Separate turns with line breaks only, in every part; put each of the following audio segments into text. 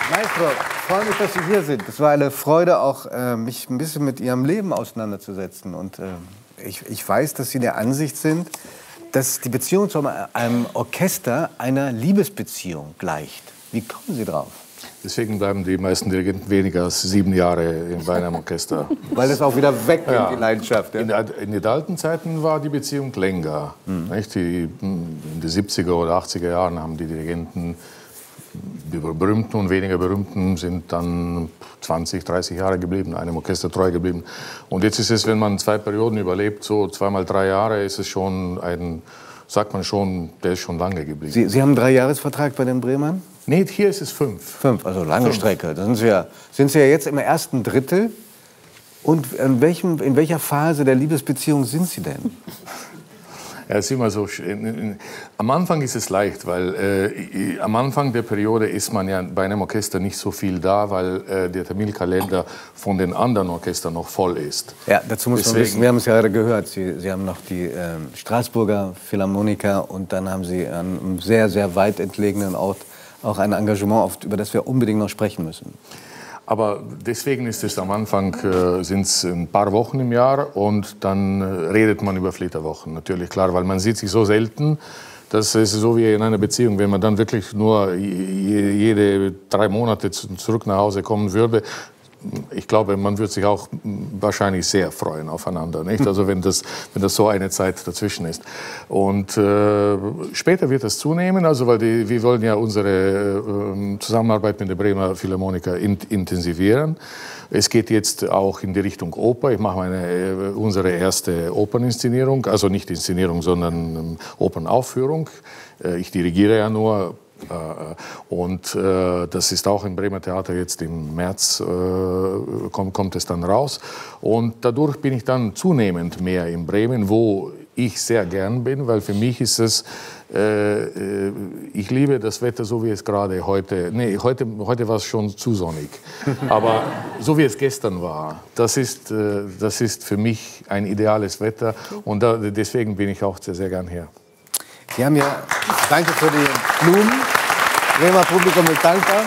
Maestro, ich freue mich, dass Sie hier sind. Es war eine Freude, auch mich ein bisschen mit Ihrem Leben auseinanderzusetzen. Und ich weiß, dass Sie der Ansicht sind, dass die Beziehung zu einem Orchester einer Liebesbeziehung gleicht. Wie kommen Sie drauf?
Deswegen bleiben die meisten Dirigenten weniger als 7 Jahre bei einem Orchester.
Weil es auch wieder weggeht, ja. Die Leidenschaft. Ja.
In den alten Zeiten war die Beziehung länger. Nicht? In den 70er oder 80er Jahren haben die Dirigenten, die berühmten und weniger berühmten, sind dann 20, 30 Jahre geblieben, einem Orchester treu geblieben. Und jetzt ist es, wenn man 2 Perioden überlebt, so 2 mal 3 Jahre, ist es schon sagt man schon, der ist schon lange geblieben.
Sie haben einen 3-Jahres-Vertrag bei den Bremern?
Nee, hier ist es 5.
5, also lange Strecke. Da sind Sie ja jetzt im ersten Drittel. Und in welcher Phase der Liebesbeziehung sind Sie denn?
Ja, es ist immer so, am Anfang ist es leicht, weil am Anfang der Periode ist man ja bei einem Orchester nicht so viel da, weil der Terminkalender von den anderen Orchestern noch voll ist.
Ja, dazu muss man wissen, wir haben es ja gerade gehört, Sie haben noch die Straßburger Philharmoniker und dann haben Sie an einem sehr, sehr weit entlegenen Ort auch ein Engagement, über das wir unbedingt noch sprechen müssen.
Aber deswegen ist es am Anfang, sind es ein paar Wochen im Jahr und dann redet man über Flitterwochen. Natürlich, klar, weil man sieht sich so selten, das ist so wie in einer Beziehung, wenn man dann wirklich nur jede 3 Monate zurück nach Hause kommen würde. Ich glaube, man würde sich auch wahrscheinlich sehr freuen aufeinander, nicht? Also wenn das so eine Zeit dazwischen ist. Und später wird das zunehmen, also weil wir wollen ja unsere Zusammenarbeit mit der Bremer Philharmoniker intensivieren. Es geht jetzt auch in die Richtung Oper. Ich mache unsere erste Operninszenierung, also nicht Inszenierung, sondern Opernaufführung. Ich dirigiere ja nur. Und das ist auch im Bremer Theater jetzt im März, kommt es dann raus. Und dadurch bin ich dann zunehmend mehr in Bremen, wo ich sehr gern bin, weil für mich ist es, ich liebe das Wetter so wie es gerade heute, nee, heute war es schon zu sonnig, aber so wie es gestern war, das ist für mich ein ideales Wetter und deswegen bin ich auch sehr, sehr gern hier.
Sie haben ja, danke für die Blumen, Bremer Publikum ist dankbar.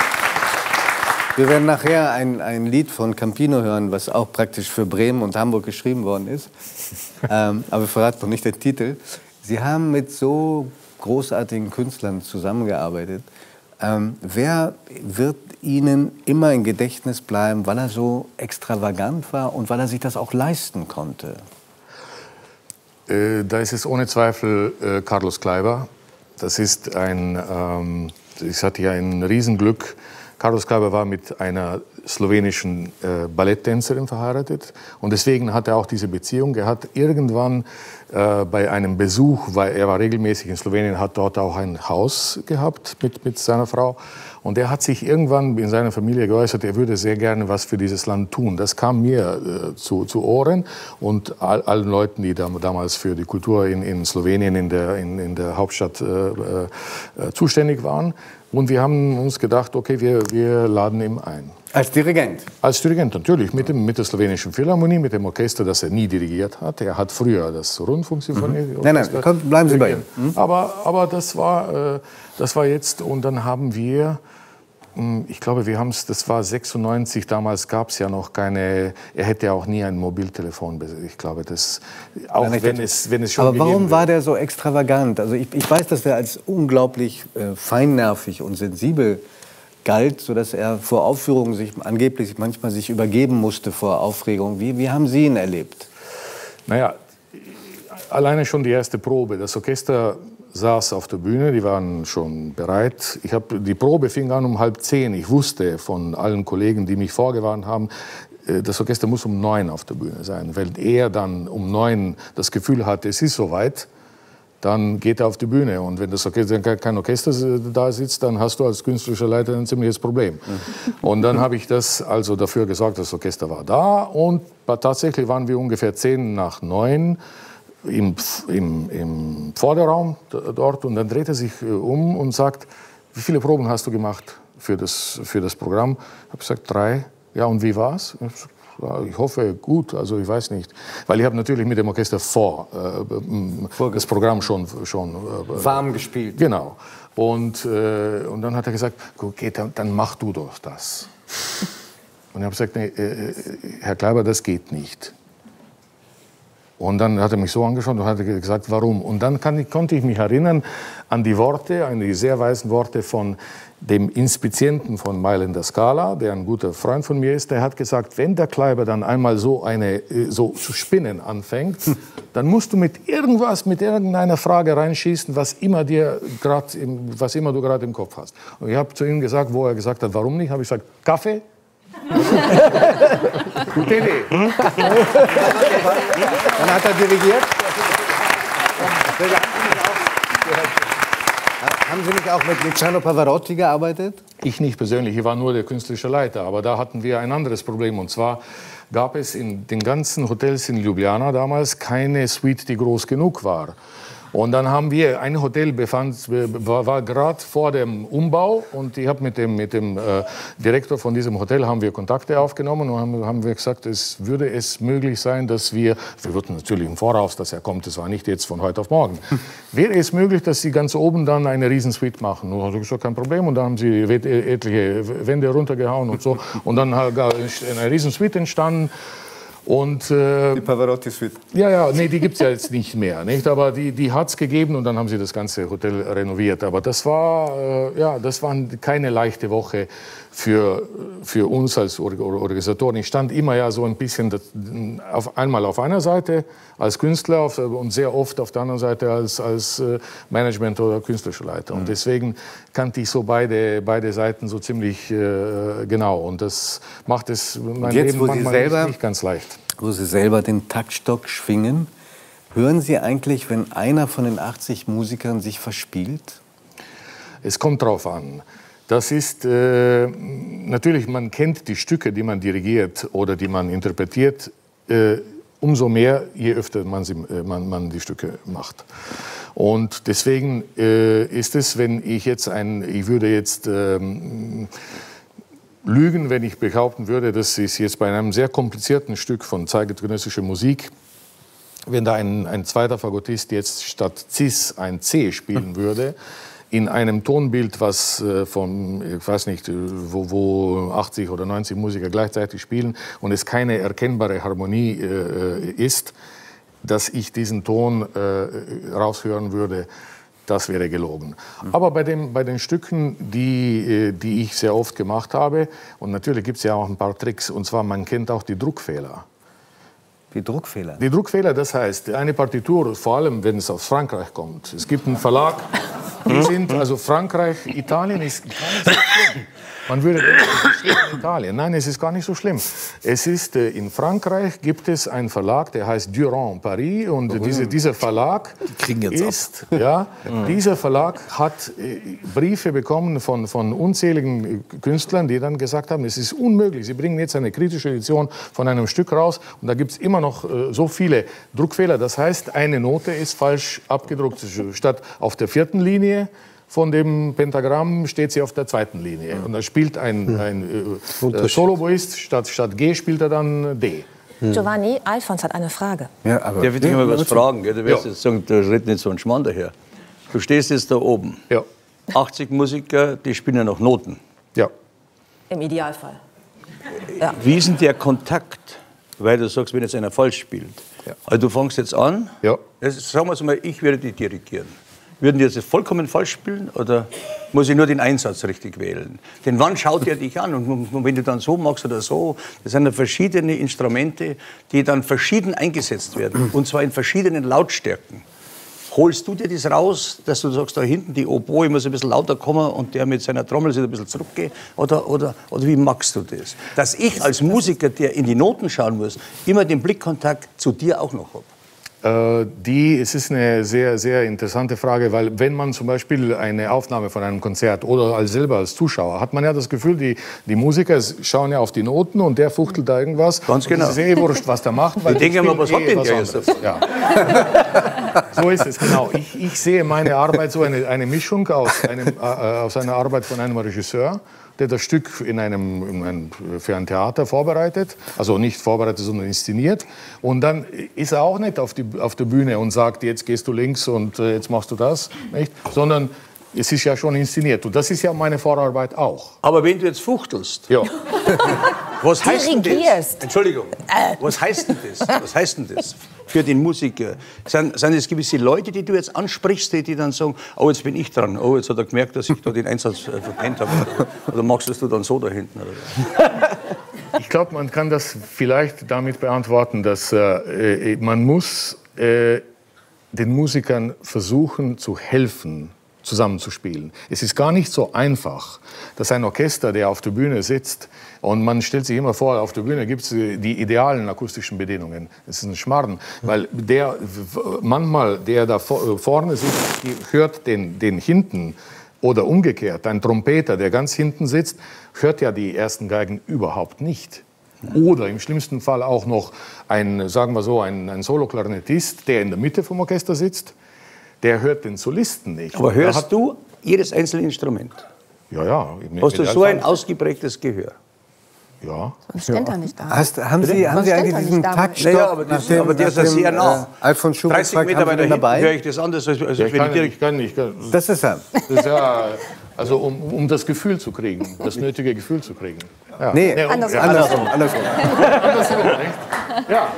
Wir werden nachher ein Lied von Campino hören, was auch praktisch für Bremen und Hamburg geschrieben worden ist. Aber wir verraten noch nicht den Titel. Sie haben mit so großartigen Künstlern zusammengearbeitet. Wer wird Ihnen immer im Gedächtnis bleiben, weil er so extravagant war und weil er sich das auch leisten konnte?
Da ist es ohne Zweifel Carlos Kleiber. Das ist ich hatte ja ein Riesenglück. Carlos Kleiber war mit einer slowenischen Balletttänzerin verheiratet und deswegen hat er auch diese Beziehung. Er hat irgendwann bei einem Besuch, weil er war regelmäßig in Slowenien, hat dort auch ein Haus gehabt mit seiner Frau. Und er hat sich irgendwann in seiner Familie geäußert, er würde sehr gerne was für dieses Land tun. Das kam mir zu Ohren und allen Leuten, die damals für die Kultur in Slowenien, in der Hauptstadt zuständig waren. Und wir haben uns gedacht, okay, wir laden ihn ein.
Als Dirigent?
Als Dirigent, natürlich, mit der slowenischen Philharmonie, mit dem Orchester, das er nie dirigiert hat. Er hat früher das Rundfunksinfonieorchester.
Nein, komm, bleiben Sie bei ihm.
Aber das war jetzt, und dann haben wir, ich glaube, das war 96, damals gab es ja noch keine, er hätte auch nie ein Mobiltelefon, ich glaube, auch wenn es schon.
Aber warum war der so extravagant? Also ich weiß, dass er als unglaublich feinnervig und sensibel galt, sodass er vor Aufführungen angeblich manchmal sich übergeben musste vor Aufregung. Wie haben Sie ihn erlebt?
Naja, alleine schon die erste Probe. Das Orchester saß auf der Bühne, die waren schon bereit. Die Probe fing an um 9:30. Ich wusste von allen Kollegen, die mich vorgewarnt haben, das Orchester muss um 9 auf der Bühne sein. Wenn er dann um 9 das Gefühl hat, es ist soweit, dann geht er auf die Bühne. Und wenn kein Orchester da sitzt, dann hast du als künstlerischer Leiter ein ziemliches Problem. Und dann habe ich also dafür gesorgt, das Orchester war da. Und tatsächlich waren wir ungefähr 8:50 im Vorderraum dort. Und dann dreht er sich um und sagt, wie viele Proben hast du gemacht für das Programm? Ich habe gesagt, 3. Ja, und wie war's? Ich hoffe, gut, also ich weiß nicht. Weil ich habe natürlich mit dem Orchester das Programm schon
warm gespielt.
Genau. Und dann hat er gesagt, okay, dann mach du doch das. Und ich habe gesagt, nee, Herr Kleiber, das geht nicht. Und dann hat er mich so angeschaut und hat gesagt, warum? Und dann konnte ich mich erinnern an die Worte, an die sehr weisen Worte von dem Inspizienten von Mailänder Scala, der ein guter Freund von mir ist. Der hat gesagt, wenn der Kleiber dann einmal so zu spinnen anfängt, dann musst du mit irgendeiner Frage reinschießen, was immer du gerade im Kopf hast. Und ich habe zu ihm gesagt, wo er gesagt hat, warum nicht, habe ich gesagt, Kaffee. Gute Idee. Dann
hat er dirigiert. Haben Sie nicht auch mit Luciano Pavarotti gearbeitet?
Ich nicht persönlich, ich war nur der künstlerische Leiter. Aber da hatten wir ein anderes Problem. Und zwar gab es in den ganzen Hotels in Ljubljana damals keine Suite, die groß genug war. Und dann haben wir, ein Hotel war gerade vor dem Umbau und ich habe mit dem Direktor von diesem Hotel haben wir Kontakte aufgenommen und haben wir gesagt, würde es möglich sein, dass wir wussten natürlich im Voraus, dass er kommt, das war nicht jetzt von heute auf morgen, wäre es möglich, dass Sie ganz oben dann eine Riesensuite machen? Und ich gesagt, kein Problem. Und dann haben sie etliche Wände runtergehauen und so und dann ist eine Riesensuite entstanden. Und,
die Pavarotti-Suite.
Ja, nee, die gibt es ja jetzt nicht mehr, nicht? Aber die hat es gegeben und dann haben sie das ganze Hotel renoviert. Aber das war keine leichte Woche für uns als Organisatoren. Ich stand immer ja so ein bisschen einmal auf einer Seite als Künstler und sehr oft auf der anderen Seite als Management- oder künstlerischer Leiter. Und deswegen kannte ich so beide Seiten so ziemlich genau. Und das macht es mein Leben manchmal nicht ganz leicht.
Wo Sie selber den Taktstock schwingen, hören Sie eigentlich, wenn einer von den 80 Musikern sich verspielt?
Es kommt drauf an. Das ist natürlich, man kennt die Stücke, die man dirigiert oder die man interpretiert, umso mehr, je öfter man die Stücke macht. Und deswegen ist es, wenn ich würde jetzt lügen, wenn ich behaupten würde, dass es jetzt bei einem sehr komplizierten Stück von zeitgenössischer Musik, wenn da ein zweiter Fagottist jetzt statt Cis ein C spielen würde, in einem Tonbild, was von, ich weiß nicht, wo 80 oder 90 Musiker gleichzeitig spielen und es keine erkennbare Harmonie ist, dass ich diesen Ton raushören würde, das wäre gelogen. Aber bei den Stücken, die ich sehr oft gemacht habe, und natürlich gibt es ja auch ein paar Tricks, und zwar man kennt auch die Druckfehler.
Die Druckfehler?
Die Druckfehler, das heißt, eine Partitur, vor allem wenn es aus Frankreich kommt, es gibt einen Verlag, die sind, also Frankreich, Italien ist gar nicht so schlimm. Man würde denken, es ist in Italien. Nein, es ist gar nicht so schlimm. Es ist, in Frankreich gibt es einen Verlag, der heißt Durand Paris. Und dieser Verlag dieser Verlag hat Briefe bekommen von unzähligen Künstlern, die dann gesagt haben, es ist unmöglich. Sie bringen jetzt eine kritische Edition von einem Stück raus und da gibt es immer noch so viele Druckfehler. Das heißt, eine Note ist falsch abgedruckt. Statt auf der 4. Linie von dem Pentagramm steht sie auf der 2. Linie. Und da spielt ein Soloist, statt G spielt er dann D.
Giovanni, Alfons hat eine Frage.
Ja, aber darf ich dich mal was fragen? Gell? Du wirst jetzt sagen, da redet nicht so ein Schmarrn daher. Du stehst jetzt da oben.
Ja.
80 Musiker, die spielen ja noch Noten.
Ja.
Im Idealfall. Ja.
Wie ist denn der Kontakt? Weil du sagst, wenn jetzt einer falsch spielt.
Ja.
Also du fängst jetzt an.
Ja.
Sagen wir mal, ich werde die dirigieren. Würden die jetzt vollkommen falsch spielen oder muss ich nur den Einsatz richtig wählen? Denn wann schaut er dich an? Und wenn du dann so machst oder so, das sind ja verschiedene Instrumente, die dann verschieden eingesetzt werden. Und zwar in verschiedenen Lautstärken. Holst du dir das raus, dass du sagst, da hinten die Oboe muss ein bisschen lauter kommen und der mit seiner Trommel sich ein bisschen zurückgeht? Oder wie magst du das? Dass ich als Musiker, der in die Noten schauen muss, immer den Blickkontakt zu dir auch noch habe.
Es ist eine sehr, sehr interessante Frage, weil wenn man zum Beispiel eine Aufnahme von einem Konzert oder selber als Zuschauer, hat man ja das Gefühl, die Musiker schauen ja auf die Noten und der fuchtelt da irgendwas.
Ganz genau.
Es ist eh wurscht, was der macht.
Weil ich denke mal, was hat denn der jetzt?
Ja. So ist es, genau. Ich sehe meine Arbeit so eine Mischung aus einer Arbeit von einem Regisseur, der das Stück für ein Theater vorbereitet, also nicht vorbereitet, sondern inszeniert. Und dann ist er auch nicht auf der Bühne und sagt, jetzt gehst du links und jetzt machst du das, nicht? Sondern Es ist ja schon inszeniert. Und das ist ja meine Vorarbeit auch.
Aber wenn du jetzt fuchtelst,
Ja.
was heißt denn das?
Dirigierst.
Entschuldigung, was heißt denn das? Was heißt denn das für den Musiker? Sind es gewisse Leute, die du jetzt ansprichst, die dann sagen, oh, jetzt bin ich dran, oh, jetzt hat er gemerkt, dass ich da den Einsatz verpennt habe. Oder machst du dann so da hinten? Oder?
Ich glaube, man kann das vielleicht damit beantworten, dass man muss den Musikern versuchen zu helfen, zusammenzuspielen. Es ist gar nicht so einfach, dass ein Orchester, der auf der Bühne sitzt, und man stellt sich immer vor, auf der Bühne gibt es die idealen akustischen Bedingungen. Das ist ein Schmarrn, weil manchmal der da vorne sitzt, hört den hinten oder umgekehrt. Ein Trompeter, der ganz hinten sitzt, hört ja die ersten Geigen überhaupt nicht. Oder im schlimmsten Fall auch noch ein Solo-Klarinettist, der in der Mitte vom Orchester sitzt, der hört den Solisten nicht.
Aber hörst du jedes einzelne Instrument?
Ja, ja.
Hast du so ein ausgeprägtes Gehör?
Ja.
Sonst stand er nicht da.
Haben Sie eigentlich diesen Taktstock?
Naja, aber der ist ja sehr nah.
Alfons Schubeck
30 Meter
haben Sie
weiter
den dabei?
höre ich das anders, als
Ja,
wenn
ich kann.
Das ist er.
Das ist ja, also um das Gefühl zu kriegen, das nötige Gefühl zu kriegen. Ja.
Nee,
andersrum.
andersrum.
Andersrum, nicht? Ja.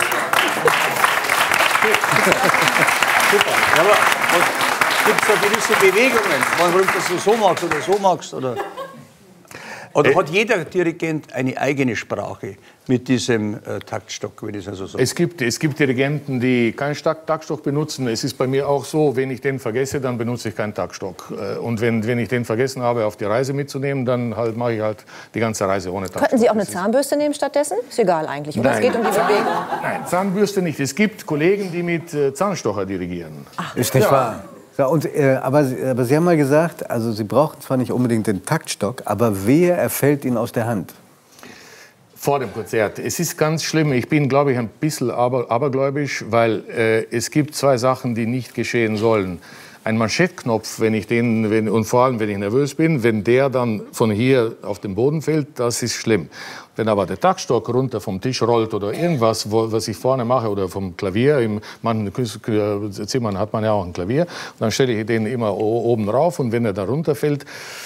Super. Ja, aber gibt es da gewisse Bewegungen, warum du das so magst oder so magst? Oder hat jeder Dirigent eine eigene Sprache mit diesem Taktstock, wenn ich es so sage?
Es gibt Dirigenten, die keinen Taktstock benutzen. Es ist bei mir auch so, wenn ich den vergesse, dann benutze ich keinen Taktstock. Und wenn ich den vergessen habe, auf die Reise mitzunehmen, dann mache ich halt die ganze Reise ohne Taktstock.
Könnten Sie auch eine Zahnbürste nehmen stattdessen? Ist egal eigentlich, oder? Es geht um die Bewegung.
Nein, Zahnbürste nicht. Es gibt Kollegen, die mit Zahnstocher dirigieren.
Ist nicht wahr? Ja, aber Sie haben mal gesagt, also Sie brauchen zwar nicht unbedingt den Taktstock, aber wehe, er fällt Ihnen aus der Hand.
Vor dem Konzert. Es ist ganz schlimm. Ich bin, glaube ich, ein bisschen abergläubisch, weil es gibt zwei Sachen, die nicht geschehen sollen. Ein Manschettknopf, und vor allem, wenn ich nervös bin, wenn der dann von hier auf den Boden fällt, das ist schlimm. Wenn aber der Taktstock runter vom Tisch rollt oder irgendwas, was ich vorne mache, oder vom Klavier, in manchen Zimmern hat man ja auch ein Klavier, dann stelle ich den immer oben rauf, und wenn er da runterfällt,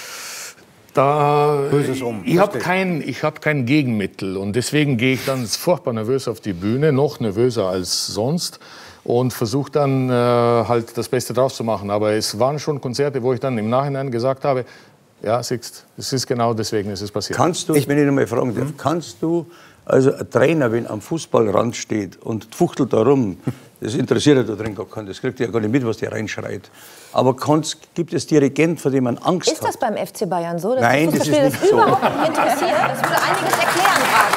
ich habe kein Gegenmittel, und deswegen gehe ich dann furchtbar nervös auf die Bühne, noch nervöser als sonst, und versuche dann halt das Beste draus zu machen. Aber es waren schon Konzerte, wo ich dann im Nachhinein gesagt habe, ja, siehst, es ist genau deswegen ist es passiert.
Kannst du, wenn ich noch mal fragen darf, kannst du, also ein Trainer, wenn am Fußballrand steht und fuchtelt da rum, das interessiert ja da drin gar keinen, das kriegt ja gar nicht mit, was der reinschreit. Aber gibt es Dirigenten, vor denen man Angst hat?
Ist das beim FC Bayern so, dass
Nein,
die Fußballspieler das überhaupt nicht interessiert? Das würde einiges erklären gerade.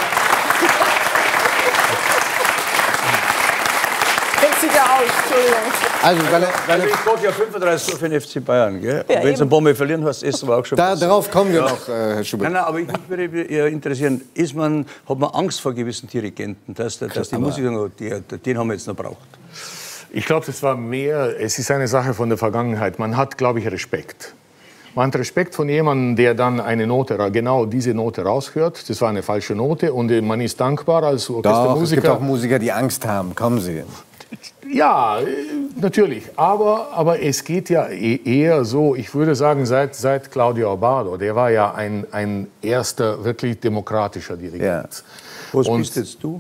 Kennt sich ja aus, Entschuldigung.
Also,
Ich sage ja 35 für den FC Bayern, gell? Ja, wenn sie ein paar Mal verlieren hast, ist aber auch schon
darauf kommen wir noch, Herr Schubert.
Nein, aber ich würde interessieren, hat man Angst vor gewissen Dirigenten, dass die Musiker, den haben wir jetzt noch braucht?
Ich glaube, es ist eine Sache von der Vergangenheit. Man hat, glaube ich, Respekt. Man hat Respekt von jemandem, der dann genau diese Note raushört. Das war eine falsche Note, und man ist dankbar als Orchestermusiker.
Doch, es gibt auch Musiker, die Angst haben. Kommen Sie.
Ja, natürlich. Aber es geht ja eher so, ich würde sagen, seit Claudio Abbado, der war ja ein erster wirklich demokratischer Dirigent.
Ja.
Was bist jetzt du?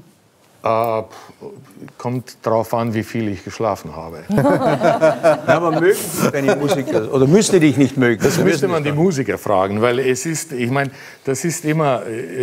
Kommt darauf an, wie viel ich geschlafen habe.
Ja, aber mögen Sie deine Musiker? Oder müsste dich nicht mögen?
Das müsste man die Musiker fragen, weil es ist, ich meine, das ist immer,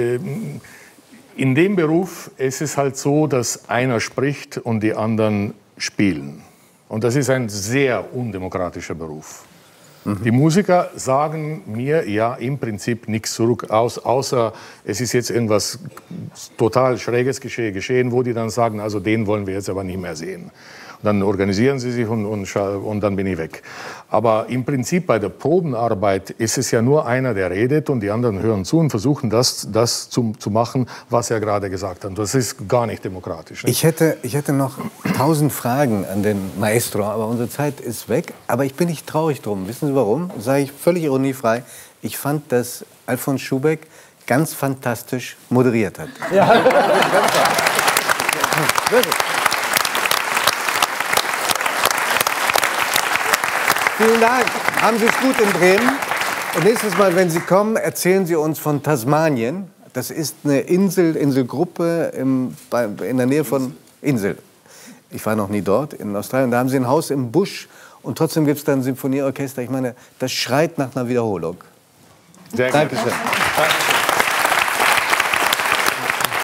in dem Beruf ist es halt so, dass einer spricht und die anderen spielen. Und das ist ein sehr undemokratischer Beruf. Die Musiker sagen mir ja im Prinzip nichts zurück, außer es ist jetzt irgendwas total Schräges geschehen, wo die dann sagen, also den wollen wir jetzt aber nicht mehr sehen. Und dann organisieren sie sich und dann bin ich weg. Aber im Prinzip bei der Probenarbeit ist es ja nur einer, der redet, und die anderen hören zu und versuchen das zu machen, was er gerade gesagt hat. Das ist gar nicht demokratisch.
Ich hätte noch 1000 Fragen an den Maestro, aber unsere Zeit ist weg. Aber ich bin nicht traurig drum. Wissen Sie warum? Das sage ich völlig ironiefrei. Ich fand, dass Alfons Schubeck ganz fantastisch moderiert hat. Ja. Wirklich. Vielen Dank. Haben Sie es gut in Bremen. Und nächstes Mal, wenn Sie kommen, erzählen Sie uns von Tasmanien. Das ist eine Inselgruppe in der Nähe von Insel. Ich war noch nie dort, in Australien. Da haben Sie ein Haus im Busch und trotzdem gibt es da ein Symphonieorchester. Ich meine, das schreit nach einer Wiederholung.
Sehr
Dankeschön.
Danke.